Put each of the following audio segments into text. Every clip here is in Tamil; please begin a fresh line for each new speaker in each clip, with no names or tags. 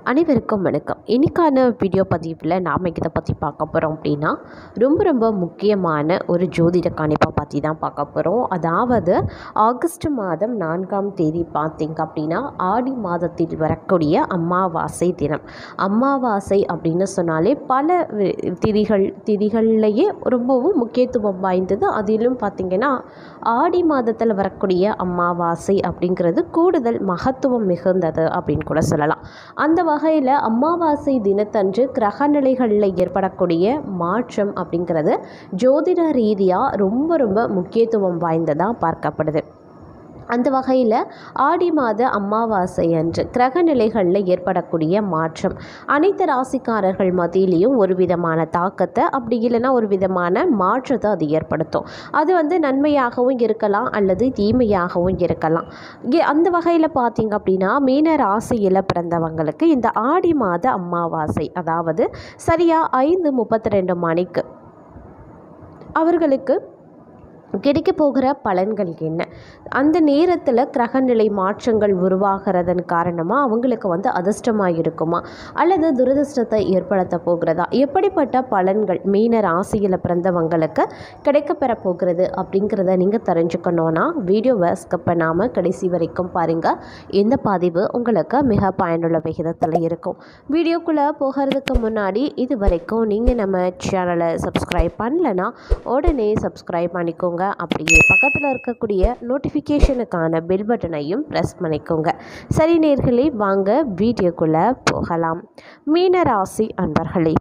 அனைவருக்கும் வணக்கம். இன்னைக்கான வீடியோ பதிவில் நாம் இதை பற்றி பார்க்க போகிறோம் அப்படின்னா ரொம்ப முக்கியமான ஒரு ஜோதிட கணிப்பை பற்றி தான் பார்க்க போகிறோம். அதாவது ஆகஸ்ட் மாதம் 4ஆம் தேதி பார்த்திங்க அப்படின்னா ஆடி மாதத்தில் வரக்கூடிய அமாவாசை தினம். அமாவாசை அப்படின்னு சொன்னாலே பல திதிகள்லேயே ரொம்பவும் முக்கியத்துவம் வாய்ந்தது. அதிலும் பார்த்திங்கன்னா ஆடி மாதத்தில் வரக்கூடிய அமாவாசை அப்படிங்கிறது கூடுதல் மகத்துவம் மிகுந்தது அப்படின்னு கூட சொல்லலாம். அந்த வகையில் அமாவாசை தினத்தன்று கிரகநிலைகளில் ஏற்படக்கூடிய மாற்றம் அப்படிங்கிறது ஜோதிட ரீதியாக ரொம்ப முக்கியத்துவம் வாய்ந்ததாக பார்க்கப்படுது. அந்த வகையில் ஆடி மாத அமாவாசை அன்று கிரகநிலைகளில் ஏற்படக்கூடிய மாற்றம் அனைத்து ராசிக்காரர்கள் மத்தியிலையும் ஒரு விதமான தாக்கத்தை, அப்படி இல்லைன்னா ஒரு விதமான மாற்றத்தை அது ஏற்படுத்தும். அது நன்மையாகவும் இருக்கலாம் அல்லது தீமையாகவும் இருக்கலாம். அந்த வகையில் பார்த்திங்க அப்படின்னா மீன ராசியில் பிறந்தவங்களுக்கு இந்த ஆடி மாத அமாவாசை, அதாவது சரியாக 5:32 மணிக்கு அவர்களுக்கு கிடைக்க போகிற பலன்கள் என்ன, அந்த நேரத்தில் கிரகநிலை மாற்றங்கள் உருவாகிறதன் காரணமாக அவங்களுக்கு அதிர்ஷ்டமாக இருக்குமா அல்லது துரதிர்ஷ்டத்தை ஏற்படுத்த போகிறதா, எப்படிப்பட்ட பலன்கள் மீன ராசியில் பிறந்தவங்களுக்கு கிடைக்கப்பெற போகிறது அப்படிங்கிறத நீங்கள் தெரிஞ்சுக்கணுன்னா வீடியோவை ஸ்கிப் பண்ணாமல் கடைசி வரைக்கும் பாருங்கள். இந்த பதிவு உங்களுக்கு மிக பயனுள்ள விகிதத்தில் இருக்கும். வீடியோக்குள்ளே போகிறதுக்கு முன்னாடி இது வரைக்கும் நீங்கள் நம்ம சேனலை சப்ஸ்கிரைப் பண்ணலைன்னா உடனே சப்ஸ்கிரைப் பண்ணிக்கோங்க. அப்படியே பக்கத்தில் இருக்கக்கூடிய நோட்டிஃபிகேஷனுக்கான பெல் பட்டனையும் ப்ரெஸ் பண்ணிக்கோங்க. சரி நேயர்களே, வாங்க வீடியோக்குள்ளே போகலாம். மீனராசி அன்பர்களே,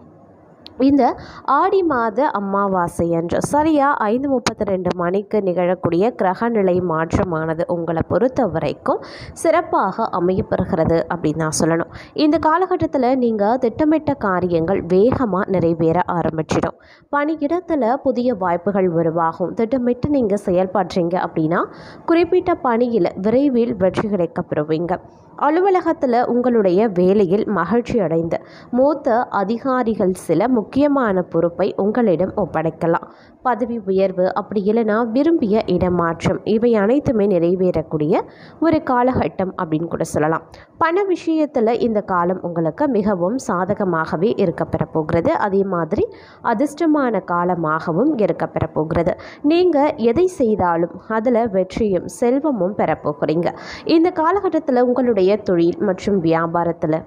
இந்த ஆடி மாத அமாவாசை அன்று சரியாக 5:32 மணிக்கு நிகழக்கூடிய கிரகநிலை மாற்றமானது உங்களை பொறுத்த வரைக்கும் சிறப்பாக அமையப்பெறுகிறது அப்படின்னு நான் சொல்லணும். இந்த காலகட்டத்தில் நீங்கள் திட்டமிட்ட காரியங்கள் வேகமாக நிறைவேற ஆரம்பிச்சிடும். பணியிடத்தில் புதிய வாய்ப்புகள் உருவாகும். திட்டமிட்டு நீங்கள் செயல்படுறீங்க அப்படின்னா குறிப்பிட்ட பணியில் விரைவில் வெற்றி கிடைக்கப்பெறுவீங்க. அலுவலகத்தில் உங்களுடைய வேலையில் மகிழ்ச்சி அடைந்த மூத்த அதிகாரிகள் சில முக்கியமான பொறுப்பை உங்களிடம் ஒப்படைக்கலாம். பதவி உயர்வு, அப்படி இல்லைனா விரும்பிய இடமாற்றம், இவை அனைத்துமே நிறைவேறக்கூடிய ஒரு காலகட்டம் அப்படின்னு கூட சொல்லலாம். பண விஷயத்தில் இந்த காலம் உங்களுக்கு மிகவும் சாதகமாகவே இருக்கப்பெற போகிறது. அதே மாதிரி அதிர்ஷ்டமான காலமாகவும் இருக்கப்பெற போகிறது. நீங்கள் எதை செய்தாலும் அதில் வெற்றியும் செல்வமும் பெறப்போகிறீங்க. இந்த காலகட்டத்தில் உங்களுடைய தொழில் மற்றும் வியாபாரத்தில்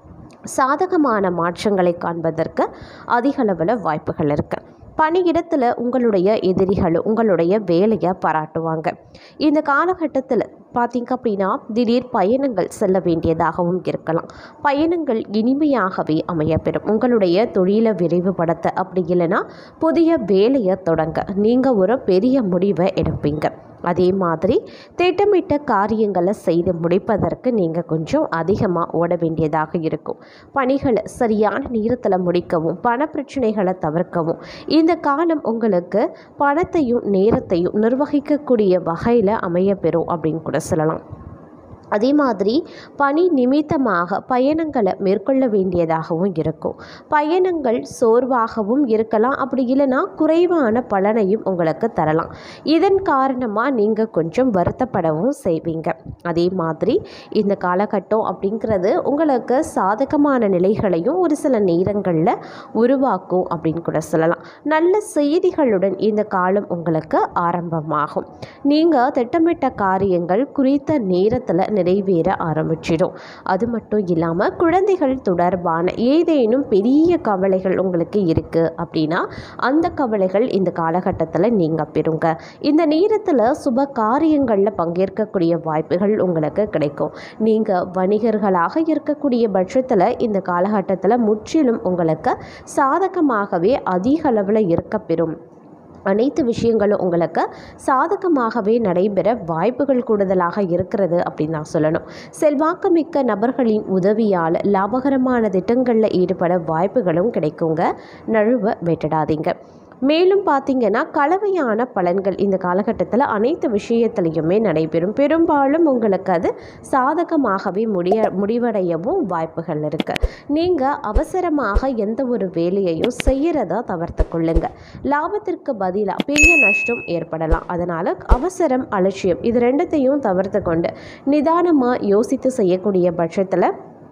சாதகமான மாற்றங்களை காண்பதற்கு அதிக அளவில் வாய்ப்புகள் இருக்குது. பணியிடத்தில் உங்களுடைய எதிரிகள் உங்களுடைய வேலையை பாராட்டுவாங்க. இந்த காலகட்டத்தில் பார்த்திங்க அப்படின்னா திடீர் பயணங்கள் செல்ல வேண்டியதாகவும் இருக்கலாம். பயணங்கள் இனிமையாகவே அமையப்பெறும். உங்களுடைய தொழிலை விரைவுபடுத்த, அப்படி இல்லைன்னா புதிய வேலையை தொடங்க நீங்கள் ஒரு பெரிய முடிவை எடுப்பீங்க. அதே மாதிரி திட்டமிட்ட காரியங்களை செய்து முடிப்பதற்கு நீங்கள் கொஞ்சம் அதிகமாக ஓட வேண்டியதாக இருக்கும். பணிகளை சரியான நேரத்தில் முடிக்கவும் பண பிரச்சனைகளை தவிர்க்கவும் இந்த காலம் உங்களுக்கு பணத்தையும் நேரத்தையும் நிர்வகிக்கக்கூடிய வகையில் அமையப்பெறும் அப்படின்னு கூட சொல்லலாம். அதே மாதிரி பணி நிமித்தமாக பயணங்களை மேற்கொள்ள வேண்டியதாகவும் இருக்கும். பயணங்கள் சோர்வாகவும் இருக்கலாம், அப்படி இல்லைன்னா குறைவான பலனையும் உங்களுக்கு தரலாம். இதன் காரணமாக நீங்கள் கொஞ்சம் வருத்தப்படவும் செய்வீங்க. அதே மாதிரி இந்த காலகட்டம் அப்படிங்கிறது உங்களுக்கு சாதகமான நிலைகளையும் ஒரு சில நேரங்களில் உருவாக்கும் அப்படின்னு கூட சொல்லலாம். நல்ல செய்திகளுடன் இந்த காலம் உங்களுக்கு ஆரம்பமாகும். நீங்கள் திட்டமிட்ட காரியங்கள் குறித்த நேரத்தில் நிறைவேற ஆரம்பிச்சிடும். அது மட்டும் இல்லாமல் குழந்தைகள் தொடர்பான ஏதேனும் பெரிய கவலைகள் உங்களுக்கு இருக்குது அப்படின்னா அந்த கவலைகள் இந்த காலகட்டத்தில் நீங்கள் பெறுங்க. இந்த நேரத்தில் சுப காரியங்களில் பங்கேற்கக்கூடிய வாய்ப்புகள் உங்களுக்கு கிடைக்கும். நீங்கள் வணிகர்களாக இருக்கக்கூடிய பட்சத்தில் இந்த காலகட்டத்தில் முற்றிலும் உங்களுக்கு சாதகமாகவே அதிக அளவில் இருக்கப்பெறும். அனைத்து விஷயங்களும் உங்களுக்கு சாதகமாகவே நடைபெற வாய்ப்புகள் கூடுதலாக இருக்கிறது அப்படின்னு நான் சொல்லணும். செல்வாக்குமிக்க நபர்களின் உதவியால் லாபகரமான திட்டங்களில் ஈடுபட வாய்ப்புகளும் கிடைக்குங்க. நழுவ விட்டுடாதீங்க. மேலும் பார்த்திங்கன்னா கலவையான பலன்கள் இந்த காலகட்டத்தில் அனைத்து விஷயத்துலையுமே நடைபெறும். பெரும்பாலும் உங்களுக்கு அது சாதகமாகவே முடிவடையவும் வாய்ப்புகள் இருக்குது. நீங்கள் அவசரமாக எந்த ஒரு வேலையையும் செய்கிறதா தவிர்த்து கொள்ளுங்க. லாபத்திற்கு பதிலாக பெரிய நஷ்டம் ஏற்படலாம். அதனால் அவசரம், அலட்சியம் இது ரெண்டுத்தையும் தவிர்த்து கொண்டு நிதானமாக யோசித்து செய்யக்கூடிய பட்சத்தில்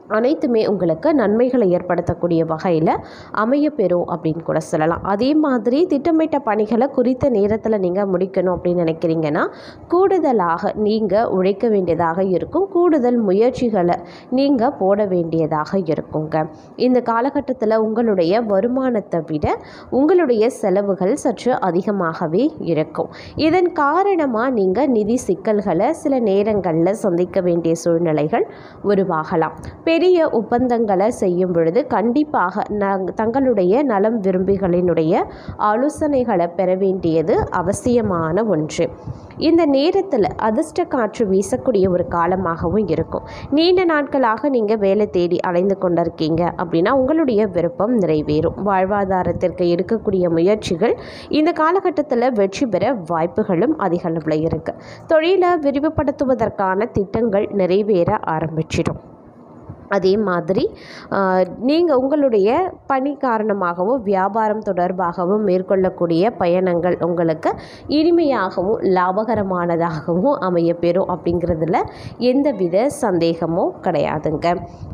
அனைத்துமே உங்களுக்கு நன்மைகளை ஏற்படுத்தக்கூடிய வகையில் அமையப்பெறும் அப்படின்னு கூட சொல்லலாம். அதே மாதிரி திட்டமிட்ட பணிகளை குறித்த நேரத்தில் நீங்கள் முடிக்கணும் அப்படின்னு நினைக்கிறீங்கன்னா கூடுதலாக நீங்கள் உழைக்க வேண்டியதாக இருக்கும், கூடுதல் முயற்சிகளை நீங்கள் போட வேண்டியதாக இருக்குங்க. இந்த காலகட்டத்தில் உங்களுடைய வருமானத்தை விட உங்களுடைய செலவுகள் சற்று அதிகமாகவே இருக்கும். இதன் காரணமாக நீங்கள் நிதி சிக்கல்களை சில நேரங்களில் சந்திக்க வேண்டிய சூழ்நிலைகள் உருவாகலாம். பெரிய ஒப்பந்தங்களை செய்யும் பொழுது கண்டிப்பாக தங்களுடைய நலம் விரும்பிகளினுடைய ஆலோசனைகளை பெற வேண்டியது அவசியமான ஒன்று. இந்த நேரத்தில் அதிர்ஷ்ட காற்று வீசக்கூடிய ஒரு காலமாகவும் இருக்கும். நீண்ட நாட்களாக நீங்கள் வேலை தேடி அலைந்து கொண்டிருக்கீங்க அப்படின்னா உங்களுடைய விருப்பம் நிறைவேறும். வாழ்வாதாரத்திற்கு எடுக்கக்கூடிய முயற்சிகள் இந்த காலகட்டத்தில் வெற்றி பெற வாய்ப்புகளும் அதிக அளவில் இருக்குது. தொழிலை விரிவுபடுத்துவதற்கான திட்டங்கள் நிறைவேற ஆரம்பிச்சிடும். அதே மாதிரி நீங்கள் உங்களுடைய பணி காரணமாகவும் வியாபாரம் தொடர்பாகவும் மேற்கொள்ளக்கூடிய பயணங்கள் உங்களுக்கு இனிமையாகவும் லாபகரமானதாகவும் அமையப்பெறும் அப்படிங்கிறதுல எந்தவித சந்தேகமும் கிடையாதுங்க.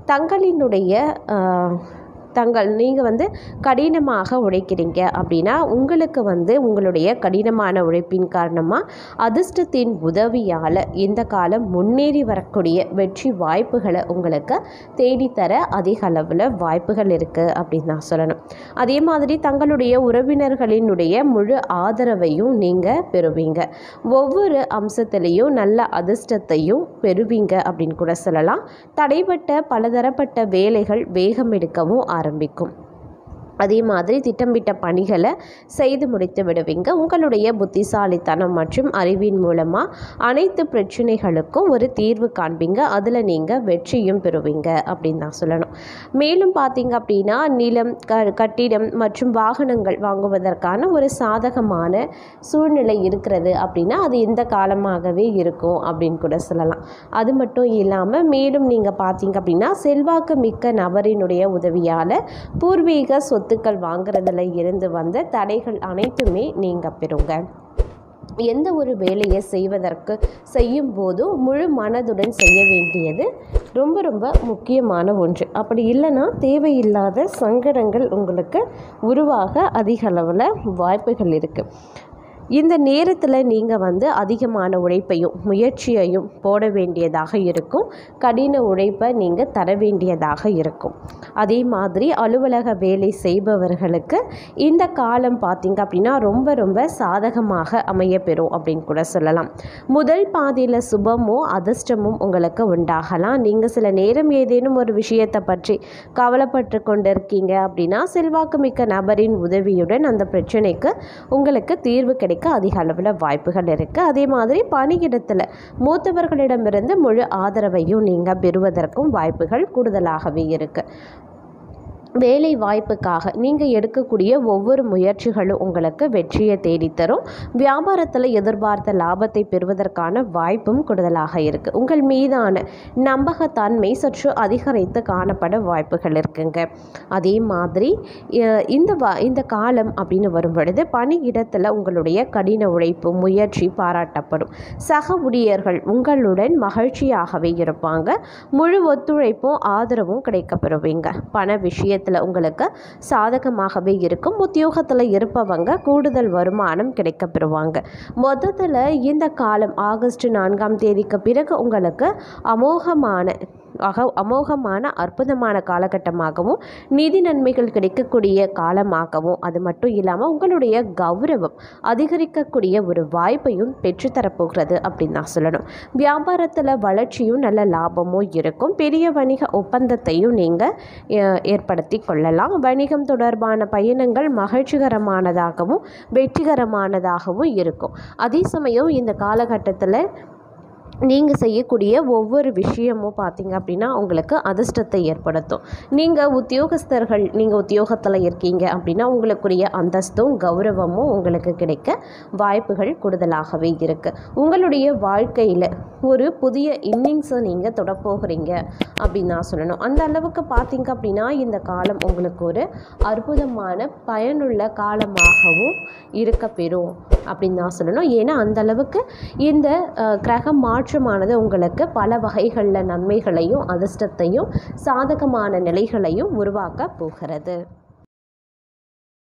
நீங்கள் கடினமாக உழைக்கிறீங்க அப்படின்னா உங்களுக்கு உங்களுடைய கடினமான உழைப்பின் காரணமாக அதிர்ஷ்டத்தின் உதவியால் இந்த காலம் முன்னேறி வரக்கூடிய வெற்றி வாய்ப்புகளை உங்களுக்கு தேடித்தர அதிக அளவில் வாய்ப்புகள் இருக்குது அப்படின்னு நான் சொல்லணும். அதே மாதிரி தங்களுடைய உறவினர்களினுடைய முழு ஆதரவையும் நீங்கள் பெறுவீங்க. ஒவ்வொரு அம்சத்திலையும் நல்ல அதிர்ஷ்டத்தையும் பெறுவீங்க அப்படின்னு கூட சொல்லலாம். தடைப்பட்ட பலதரப்பட்ட வேலைகள் வேகம் எடுக்கவும் ஆரம்பிக்கும். அதே மாதிரி திட்டமிட்ட பணிகளை செய்து முடித்து விடுவீங்க. உங்களுடைய புத்திசாலித்தனம் மற்றும் அறிவின் மூலமாக அனைத்து பிரச்சனைகளுக்கும் ஒரு தீர்வு காண்பீங்க. அதில் நீங்கள் வெற்றியும் பெறுவீங்க அப்படின்னு தான் சொல்லணும். மேலும் பார்த்தீங்க அப்படின்னா நிலம், கட்டிடம் மற்றும் வாகனங்கள் வாங்குவதற்கான ஒரு சாதகமான சூழ்நிலை இருக்கிறது அப்படின்னா அது இந்த காலமாகவே இருக்கும் அப்படின்னு கூட சொல்லலாம். அது மட்டும் இல்லாமல் மேலும் நீங்கள் பார்த்தீங்க அப்படின்னா செல்வாக்கு மிக்க நபரினுடைய உதவியால் பூர்வீக சொத்துக்கள் வாங்குறதுல இருந்து வந்த தடைகள் அனைத்துமே நீங்க பெறுங்க. எந்த ஒரு வேலையை செய்யும் போதும் முழு மனதுடன் செய்ய வேண்டியது ரொம்ப ரொம்ப முக்கியமான ஒன்று. அப்படி இல்லைன்னா தேவையில்லாத சங்கடங்கள் உங்களுக்கு உருவாக அதிக அளவில் வாய்ப்புகள் இருக்குது. இந்த நேரத்தில் நீங்கள் அதிகமான உழைப்பையும் முயற்சியையும் போட வேண்டியதாக இருக்கும். கடின உழைப்பை நீங்கள் தர வேண்டியதாக இருக்கும். அதே மாதிரி அலுவலக வேலை செய்பவர்களுக்கு இந்த காலம் பார்த்திங்க அப்படின்னா ரொம்ப ரொம்ப சாதகமாக அமையப்பெறும் அப்படின்னு கூட சொல்லலாம். முதல் பாதியில் சுபமும் அதிர்ஷ்டமும் உங்களுக்கு உண்டாகலாம். நீங்கள் சில நேரம் ஏதேனும் ஒரு விஷயத்தை பற்றி கவலைப்பட்டு கொண்டிருக்கீங்க அப்படின்னா செல்வாக்கு மிக்க நபரின் உதவியுடன் அந்த பிரச்சனைக்கு உங்களுக்கு தீர்வு கிடைக்கும் அதிக அளவில் வாய்ப்புகள் இருக்குது. அதே மாதிரி பணியிடத்தில் மூத்தவர்களிடமிருந்து முழு ஆதரவையும் நீங்கள் பெறுவதற்கும் வாய்ப்புகள் கூடுதலாகவே இருக்குது. வேலை வாய்ப்புக்காக நீங்கள் எடுக்கக்கூடிய ஒவ்வொரு முயற்சிகளும் உங்களுக்கு வெற்றியை தேடித்தரும். வியாபாரத்தில் எதிர்பார்த்த லாபத்தை பெறுவதற்கான வாய்ப்பும் கூடுதலாக இருக்குது. உங்கள் மீதான நம்பகத்தன்மை சற்று அதிகரித்து காணப்பட வாய்ப்புகள் இருக்குங்க. அதே மாதிரி இந்த காலம் அப்படின்னு வரும் பொழுது பணியிடத்தில் உங்களுடைய கடின உழைப்பு முயற்சி பாராட்டப்படும். சக ஊழியர்கள் உங்களுடன் மகிழ்ச்சியாகவே இருப்பாங்க. முழு ஒத்துழைப்பும் ஆதரவும் கிடைக்கப்பெறுவீங்க. பண விஷயத்தில் உங்களுக்கு சாதகமாகவே இருக்கும். உத்தியோகத்தில் இருப்பவங்க கூடுதல் வருமானம் கிடைக்கப்பெறுவாங்க. மொத்தத்தில் இந்த காலம் ஆகஸ்ட் 4ஆம் தேதிக்கு பிறகு உங்களுக்கு அமோகமான அற்புதமான காலகட்டமாகவும் நிதி நன்மைகள் கிடைக்கக்கூடிய காலமாகவும் அது மட்டும் இல்லாமல் உங்களுடைய கௌரவம் அதிகரிக்கக்கூடிய ஒரு வாய்ப்பையும் பெற்றுத்தரப்போகிறது அப்படின்னு நான் சொல்லணும். வியாபாரத்தில் வளர்ச்சியும் நல்ல லாபமும் இருக்கும். பெரிய வணிக ஒப்பந்தத்தையும் நீங்கள் ஏற்படுத்தி கொள்ளலாம். வணிகம் தொடர்பான பயணங்கள் மகிழ்ச்சிகரமானதாகவும் வெற்றிகரமானதாகவும் இருக்கும். அதே சமயம் இந்த காலகட்டத்தில் நீங்கள் செய்யக்கூடிய ஒவ்வொரு விஷயமும் பார்த்தீங்க அப்படின்னா உங்களுக்கு அதிர்ஷ்டத்தை ஏற்படுத்தும். நீங்கள் உத்தியோகத்தில் இருக்கீங்க அப்படின்னா உங்களுக்குரிய அந்தஸ்தும் கௌரவமும் உங்களுக்கு கிடைக்க வாய்ப்புகள் கூடுதலாகவே இருக்குது. உங்களுடைய வாழ்க்கையில் ஒரு புதிய இன்னிங்ஸை நீங்கள் தொடப்போகிறீங்க அப்படின்னு நான் சொல்லணும். அந்த அளவுக்கு பார்த்தீங்க அப்படின்னா இந்த காலம் உங்களுக்கு ஒரு அற்புதமான பயனுள்ள காலமாகவும் இருக்க பெறும் அப்படின்னு நான் சொல்லணும். ஏன்னா அந்த அளவுக்கு இந்த கிரக மாற்ற மாற்றமானது உங்களுக்கு பல வகைகளில் நன்மைகளையும் அதிர்ஷ்டத்தையும் சாதகமான நிலைகளையும் உருவாக்க போகிறது.